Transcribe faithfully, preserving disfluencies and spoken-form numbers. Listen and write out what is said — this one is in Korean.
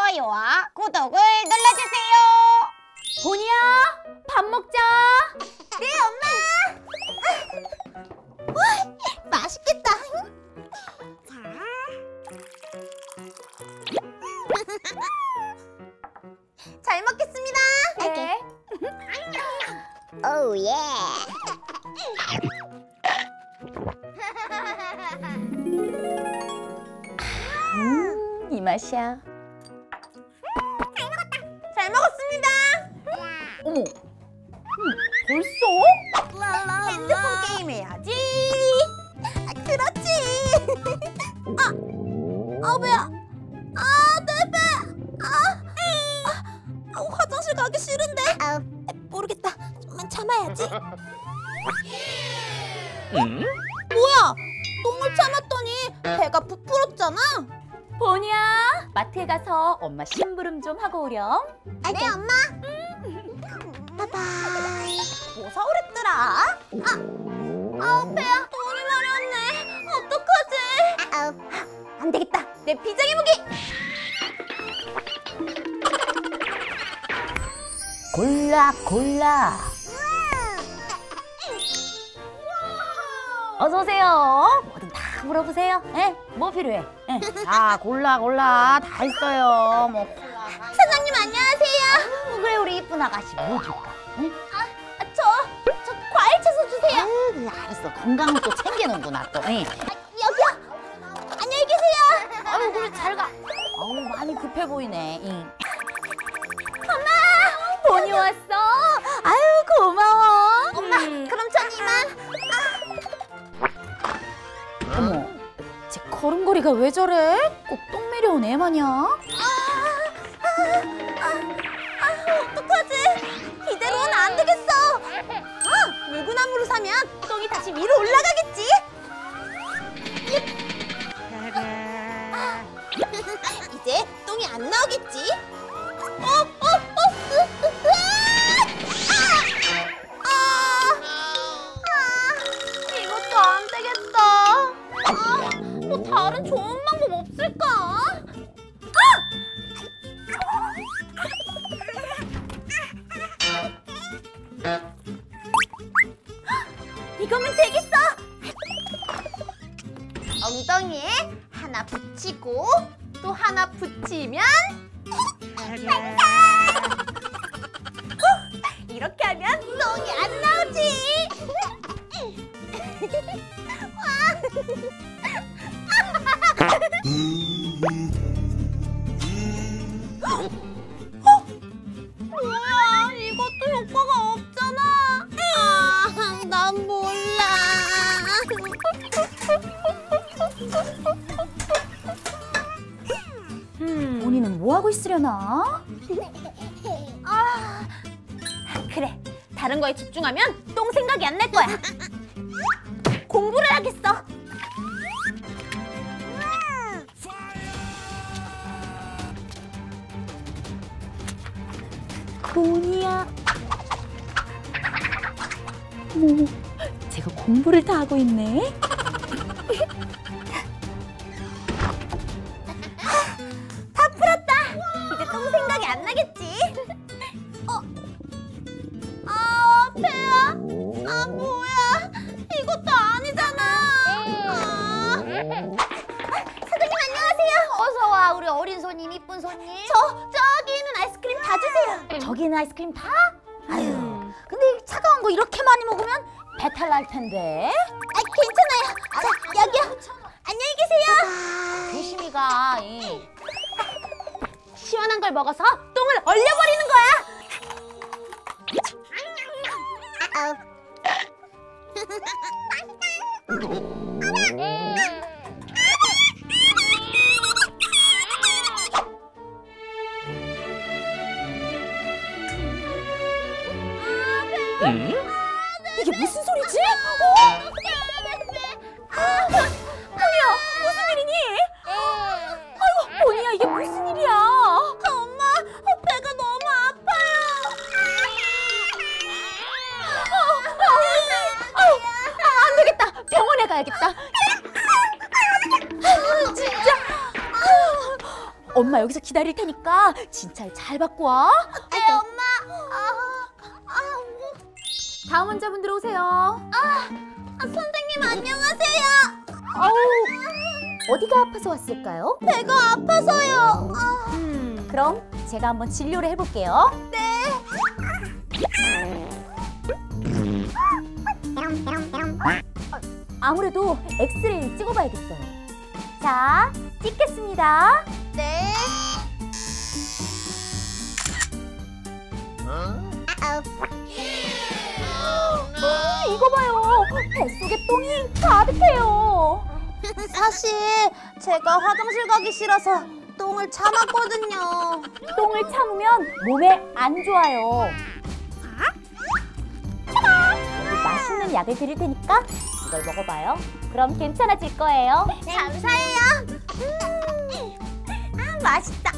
좋아요와 구독을 눌러주세요. 보니야, 밥 먹자. 네, 엄마. 와, 맛있겠다. 자. 잘 먹겠습니다. 네. 오 예. 음, 이 맛이야. 잘 먹었다. 잘 먹었습니다. 어머, 음, 벌써? 핸드폰 게임 해야지. 아, 그렇지. 아, 아 배야. 아, 내 배. 아, 아, 아, 화장실 가기 싫은데. 아, 모르겠다. 좀만 참아야지. 응? 뭐야? 똥을 참았더니 배가 부풀었잖아. 보니야, 마트에 가서 엄마 심부름 좀 하고 오렴. 아, 네, 엄마. 바이바이. 뭐 사오랬더라? 아, 아, 배야. 돈이 마렵네. 어떡하지? 아, 안 되겠다. 내 비장의 무기. 골라, 골라. 어서 오세요. 뭐든 다 물어보세요. 예? 뭐 필요해? 예. 다 골라, 골라. 다 있어요. 뭐. 사장님 안녕하세요. 어, 그래, 우리 이쁜 아가씨 뭐 줄까? 응? 아, 저, 저 과일 채소 주세요. 아유, 그래, 알았어. 건강은 또 챙겨놓는구나 또. 응. 아, 여기요. 안녕히 계세요. 아유, 그래, 잘 가. 어우, 많이 급해 보이네. 응. 엄마. 보니 왔어. 아유, 고마워. 엄마, 음. 그럼 전 이만. 어머, 쟤 걸음걸이가 왜 저래? 꼭 똥 매려온 애 마냥? 아, 아, 아, 어떡하지? 이대로는 안 되겠어. 아, 물구나무로 사면 똥이 다시 위로 올라가겠지. 아, 이제 똥이 안 나오겠지. 어, 어, 어, 으, 으, 으아! 아, 아, 아, 이것도 안 되겠다. 아, 뭐 다른 좋은 방법 없을까? 이거면 되겠어! 엉덩이에 하나 붙이고 또 하나 붙이면 완성! 이렇게 하면 똥이 안 나오지! 어? 뭐야, 이것도 효과가 없잖아. 아, 난 몰라. 음, 본인은 뭐 하고 있으려나? 아, 그래. 다른 거에 집중하면 똥 생각이 안 날 거야. 공부를 하겠어. 보니야. 어머, 제가 공부를 다 하고 있네. 다 풀었다. 이제 똥 생각이 안 나겠지. 어? 아, 배야. 아, 뭐야. 이것도 아니잖아. 아. 사장님 안녕하세요. 어서 와, 우리 어린 손님, 이쁜 손님. 저, 저기 있는 아이스크림 다 주세요. 저기 있는 아이스크림 다? 아유, 근데 차가운 거 이렇게 많이 먹으면 배탈 날 텐데. 아, 괜찮아요. 자, 여기요. 안녕히 계세요. 조심히 가. 이. 시원한 걸 먹어서 똥을 얼려버리는 거야. 응? 이게 무슨 소리지? 어? 보니야, 무슨 일이니? 아이고, 보니야, 이게 무슨 일이야? 엄마, 배가 너무 아파요. 아, 아, 안 되겠다. 병원에 가야겠다. 아, 진짜. 아, 엄마 엄마 여기서 기다릴 테니까 진찰 잘 받고 와. 네, 엄마. 아, 아, 다음 환자분 들어오세요. 아, 선생님 안녕하세요. 아우, 어디가 아파서 왔을까요? 배가 아파서요. 아, 음, 그럼 제가 한번 진료를 해볼게요. 네. 아무래도 엑스레이를 찍어봐야겠어요. 자, 찍겠습니다. 네. 아, 이거 봐요. 뱃속에 똥이 가득해요. 사실 제가 화장실 가기 싫어서 똥을 참았거든요. 똥을 참으면 몸에 안 좋아요. 여기 맛있는 약을 드릴 테니까 이걸 먹어봐요. 그럼 괜찮아질 거예요. 감사해요. 음, 아, 맛있다.